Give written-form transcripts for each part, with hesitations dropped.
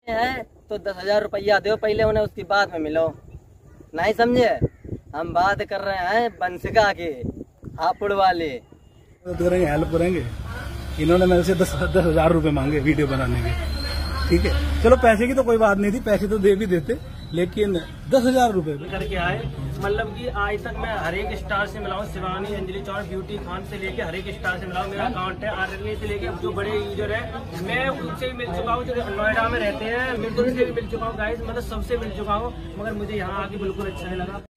है तो 10,000 रुपया दो पहले उन्हें, उसकी बाद में मिलो। नहीं समझे? हम बात कर रहे हैं बंसिका की, हापुड़ वाली। तो हेल्प करेंगे। इन्होंने मेरे से 10,000 रुपए मांगे वीडियो बनाने के। ठीक है, चलो पैसे की तो कोई बात नहीं थी, पैसे तो दे भी देते, लेकिन 10,000 रुपए करके आए। मतलब कि आज तक मैं हर एक स्टार से मिला हूँ, शिवानी, अंजलि चौड़, ब्यूटी खान से लेके हर एक स्टार से मिला हूँ। मेरा अकाउंट है आरएलए से लेके जो बड़े यूजर है, मैं उनसे भी मिल चुका हूँ। जो नोएडा में रहते हैं मैं उनसे भी मिल चुका हूँ गाइस, मतलब सबसे मिल चुका हूँ, मगर मुझे यहाँ आके बिल्कुल अच्छा नहीं लगा।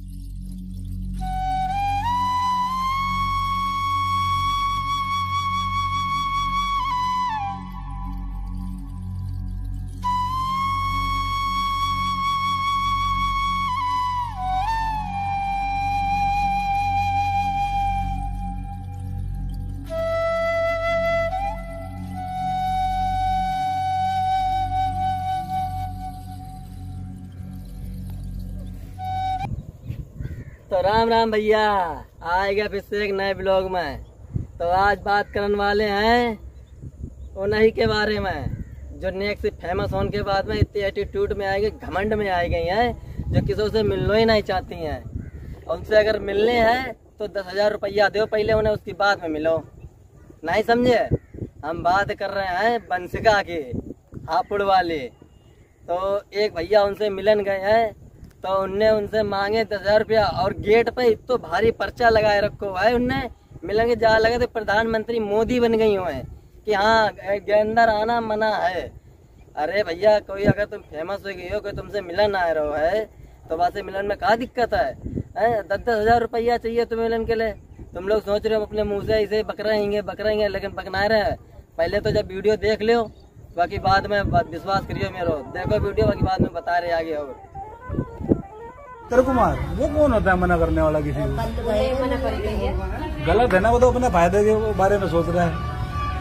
तो राम राम भैया, आएगा फिर से एक नए ब्लॉग में। तो आज बात करने वाले हैं उन्हीं के बारे में जो नेक्स्ट से फेमस होने के बाद में इतने एटीट्यूड में आए गए, घमंड में आई गई हैं, जो किसी से मिलना ही नहीं चाहती हैं। उनसे अगर मिलने हैं तो 10,000 रुपया दो पहले उन्हें, उसकी बाद में मिलो। नहीं समझे? हम बात कर रहे हैं बंसिका की, हापुड़ वाली। तो एक भैया उनसे मिलन गए हैं, तो उनने उनसे मांगे 10,000 रुपया, और गेट पे इतो भारी पर्चा लगाए रखो है। उनने मिलेंगे जा लगे तो प्रधानमंत्री मोदी बन गई हुए कि हाँ के अंदर आना मना है। अरे भैया, कोई अगर तुम फेमस हो गई हो, कोई तुमसे मिलन आ रहा है, तो वहाँ से मिलन में क्या दिक्कत है? 10,000 रुपया चाहिए तुम्हें मिलन के लिए? तुम लोग सोच रहे हो अपने मुँह से इसे बकराएंगे, लेकिन बकना रहे। पहले तो जब वीडियो देख लो, बाकी बाद में विश्वास करियो मेरे। देखो वीडियो, बाकी बाद में बता रहे आगे हो। उत्तर कुमार वो कौन होता है मना करने वाला किसी को? मना कर रही है, गलत है ना, वो तो अपने फायदे के बारे में सोच रहा है।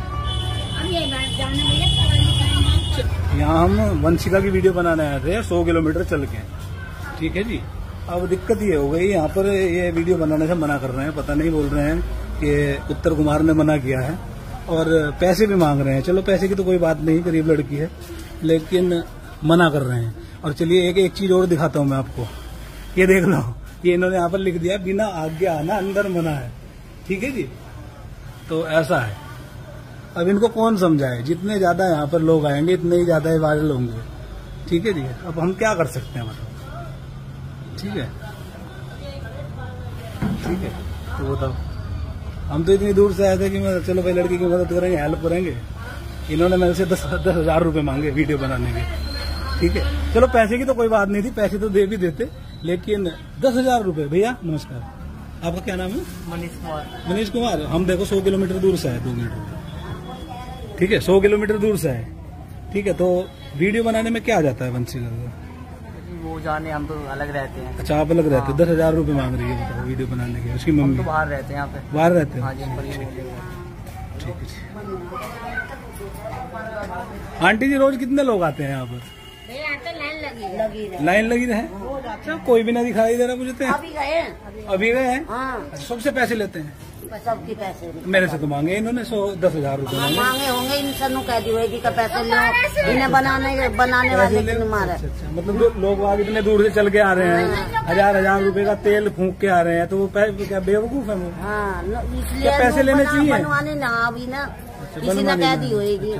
यहाँ हम वंशिका की वीडियो बनाने आए थे 100 किलोमीटर चल के। ठीक है जी, अब दिक्कत ये हो गई, यहाँ पर ये वीडियो बनाने से मना कर रहे हैं। पता नहीं, बोल रहे हैं कि उत्तर कुमार ने मना किया है और पैसे भी मांग रहे हैं। चलो पैसे की तो कोई बात नहीं, गरीब लड़की है, लेकिन मना कर रहे हैं। और चलिए एक चीज और दिखाता हूँ मैं आपको, ये देख लो, ये इन्होंने यहाँ पर लिख दिया बिना आज्ञा आना अंदर मना है। ठीक है जी, तो ऐसा है। अब इनको कौन समझाए? जितने ज्यादा यहाँ पर लोग आएंगे इतने ही ज्यादा वायरल होंगे। ठीक है जी, अब हम क्या कर सकते हैं मतलब? ठीक है, ठीक है, तो बताओ। हम तो इतनी दूर से आए थे कि मैं चलो भाई लड़की की मदद करेंगे, हेल्प करेंगे। इन्होंने मेरे से 10,000 रुपए मांगे वीडियो बनाने के। ठीक है, चलो पैसे की तो कोई बात नहीं थी, पैसे तो दे भी देते, लेकिन 10,000 रुपए। भैया नमस्कार, आपका क्या नाम है? मनीष कुमार। मनीष कुमार, हम देखो 100 किलोमीटर दूर से है, 2 मिनट। ठीक है, 100 किलोमीटर दूर से है। ठीक है, तो वीडियो बनाने में क्या आ जाता है वंशिका को? वो जाने, हम तो अलग रहते हैं। अच्छा, आप अलग रहते हैं। 10,000 रुपए मांग रही है बताओ वीडियो बनाने के। उसकी मम्मी तो बाहर रहते हैं, यहाँ पे बाहर रहते हैं। हाँ जी, ठीक है। आंटी जी, रोज कितने लोग आते हैं यहाँ पर? लाइन लगी है। अच्छा, कोई भी ना दिखाई दे रहा मुझे तो। अभी गए हैं। हाँ। सबसे पैसे लेते हैं? सबके पैसे मेरे से तो मांगे इन्होंने 10,000 रुपए मांगे होंगे। इन सनू कह दी का पैसे लो, इन्हें बनाने वाले की मारा। अच्छा, मतलब लोग आगे इतने दूर से चल के आ रहे हैं, हजार रुपए का तेल फूंक के आ रहे हैं, तो वो क्या बेवकूफ है वो? हाँ, इसलिए पैसे लेने चाहिए। बनवाने ना अभी ना, किसी ने कह दी होगी।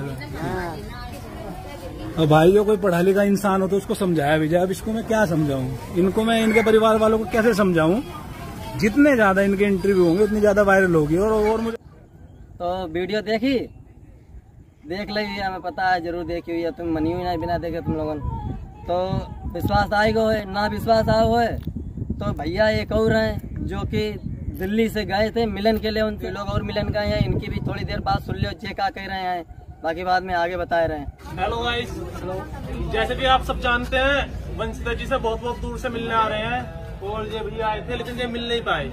और भाई, जो कोई पढ़ा लिखा इंसान हो तो उसको समझाया भी जाए। अब इसको मैं क्या समझाऊं? इनको मैं इनके परिवार वालों को कैसे समझाऊं? जितने ज्यादा इनके इंटरव्यू होंगे उतनी ज्यादा वायरल होगी। और मुझे तो वीडियो देख लगी, हमें पता है जरूर देखी हुई है। तुम मनी हुई ना बिना देखे तुम लोगों। तो विश्वास आएगा है ना, विश्वास आओ है। तो भैया एक और हैं जो कि दिल्ली से गए थे मिलन के लिए, उनके लोग और मिलन गए हैं। इनकी भी थोड़ी देर बाद सुन लो जे क्या कह रहे हैं, बाकी बाद में आगे बता रहे हैं। हेलो गाइस, जैसे कि आप सब जानते हैं, वंशिका जी से बहुत दूर से मिलने आ रहे हैं, और ये भैया आए थे लेकिन ये मिल नहीं पाए।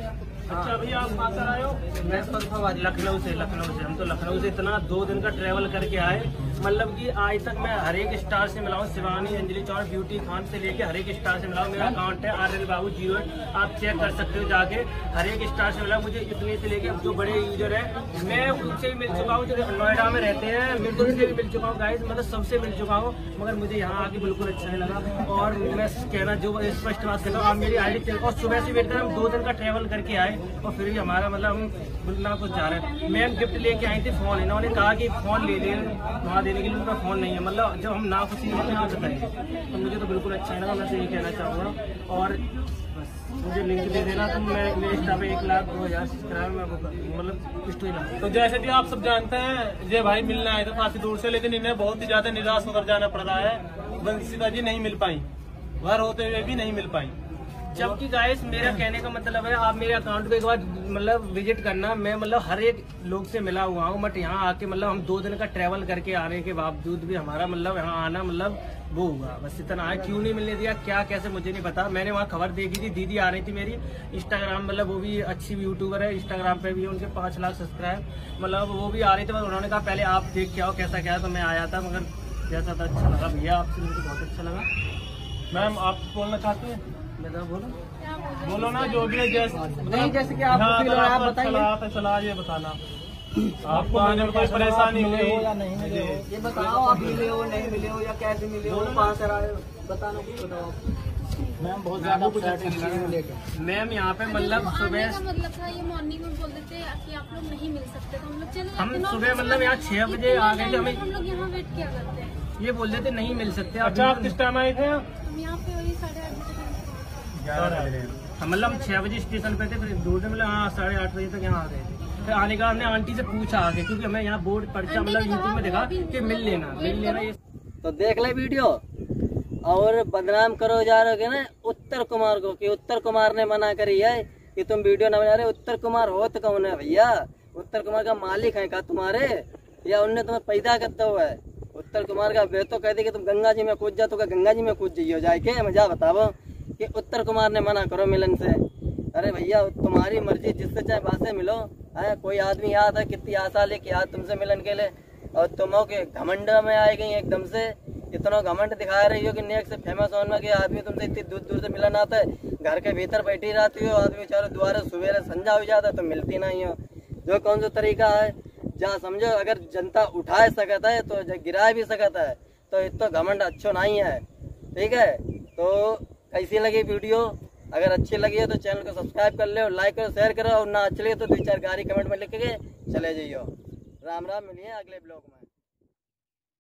अच्छा भैया आप कहाँ से आए हो? मैं लखनऊ से। हम तो लखनऊ से इतना 2 दिन का ट्रैवल करके आए, मतलब कि आज तक मैं हर एक स्टार से मिला हूँ। शिवानी, अंजलि चौर, ब्यूटी खान से लेके हर एक स्टार से मिला हूँ। मेरा अकाउंट है RL बाबू 08, आप चेक कर सकते हो जाके। हर एक स्टार से मिला, मुझे इतने से लेके जो बड़े यूजर है मैं उनसे भी मिल चुका हूँ, जो नोएडा में रहते हैं मैं उनसे भी मिल चुका हूँ गाइस, मतलब सबसे मिल चुका हूँ। मगर मुझे यहाँ आके बिल्कुल अच्छा नहीं लगा। और मैं कहना जो स्पष्ट बात करता हूँ, आप मेरी ID चेक, और सुबह से वेट कर, हम 2 दिन का ट्रैवल करके आए और फिर भी हमारा मतलब हम ना कुछ जा रहे हैं। मैम गिफ्ट लेके आई थी फोन, इन्होंने कहा कि फोन ले लें, वहाँ देने के लिए उनका फोन नहीं है। मतलब जब हम ना खुशी होते हैं बताइए, तो मुझे तो बिल्कुल अच्छा नहीं लगा। मैं तो यही कहना चाहूँगा और मुझे लिंक दे देना, तो मैं मेरे इंस्टा पे 1,02,000 सब्सक्राइबर मैं मतलब स्टोरी लगा। तो जैसे कि आप सब जानते हैं, ये भाई मिलने आए थे काफी दूर से, लेकिन इन्हें बहुत ही ज्यादा निराश होकर जाना पड़ रहा है। वंशिता जी नहीं मिल पाई, घर होते हुए भी नहीं मिल पाई। जबकि गाइस मेरा कहने का मतलब है, आप मेरे अकाउंट पे एक बार मतलब विजिट करना। मैं मतलब हर एक लोग से मिला हुआ हूँ, बट यहाँ आके मतलब हम 2 दिन का ट्रैवल करके आने के बावजूद भी हमारा मतलब यहाँ आना मतलब वो हुआ, बस इतना है। क्यों नहीं मिलने दिया, क्या कैसे मुझे नहीं पता। मैंने वहाँ खबर देखी थी, दीदी आ रही थी मेरी इंस्टाग्राम, मतलब वो भी अच्छी यूट्यूबर है, इंस्टाग्राम पे भी है, उनके 5 लाख सब्सक्राइब, मतलब वो भी आ रही थी। पर उन्होंने कहा पहले आप देख के आओ कैसा क्या है, तो मैं आया था। मगर जैसा था अच्छा लगा भैया, आपसे मुझे बहुत अच्छा लगा। मैम आप बोलना चाहती हैं? बोलो ना, जो भी है नहीं, जैसे कि आप आप बताइए। चला ये बताना आपको मैंने कोई परेशानी हुई या नहीं मिले हो, ये बताओ। आप मिले हो नहीं मिले हो या कैसे मिले हो, कहाँ से आए हो, बताना कुछ बताओ। मैम बहुत ज्यादा मैम यहाँ पे मतलब सुबह मतलब था ये मॉर्निंग में बोल देते कि आप लोग नहीं मिल सकते, तो हम लोग चले हम सुबह मतलब यहाँ 6 बजे आ गए थे। हमें हम लोग यहाँ वेट क्या करते हैं, ये बोल देते नहीं मिल सकते। अच्छा आप किस टाइम आए थे? हम यहाँ पे वही 8:30 बजे। मतलब हम 6 बजे स्टेशन पे थे, फिर दूर से मतलब हाँ 8:30 बजे तक यहाँ आ गए थे। फिर आने का हमने आंटी से पूछा आगे, क्योंकि हमें यहाँ बोर्ड पर्चा मतलब यूट्यूब में देखा कि मिल लेना ये। तो देख ले वीडियो, और बदनाम करो जा रहे हो ना उत्तर कुमार को, कि उत्तर कुमार ने मना करी है कि तुम वीडियो न बना रहे। उत्तर कुमार हो तो कौन है भैया? उत्तर कुमार का मालिक है क्या तुम्हारे, या उनने तुम्हें पैदा करता हुआ है? उत्तर कुमार का वे तो कहते कि तुम गंगा जी में कूद जा, तो गंगा जी में कूद जाइयो जाके। मजा बताओ कि उत्तर कुमार ने मना करो मिलन से। अरे भैया तुम्हारी मर्जी, जिससे चाहे वहां से मिलो। है कोई आदमी याद है कितनी आशा लेके याद तुमसे मिलन के लिए, और तुम के घमंड में आए गई एकदम से। इतना घमंड दिखा रही हो कि नेक से फेमस होने के आदमी तुमसे इतनी दूर दूर से मिलन आता है। घर के भीतर बैठी रहती हो, आदमी चारों द्वारा सवेरे संजा हो जाता है तो मिलती नहीं हो। जो कौन सा तरीका है, जहाँ समझो अगर जनता उठा सकता है तो गिरा भी सकता है, तो इतना घमंड अच्छो नहीं है। ठीक है, तो कैसी लगी वीडियो? अगर अच्छी लगी है तो चैनल को सब्सक्राइब कर लो, लाइक करो, शेयर करो, और ना अच्छी लगे तो 2-4 गारी कमेंट में लिख के चले जाइयो। राम राम, मिलिए अगले ब्लॉग में।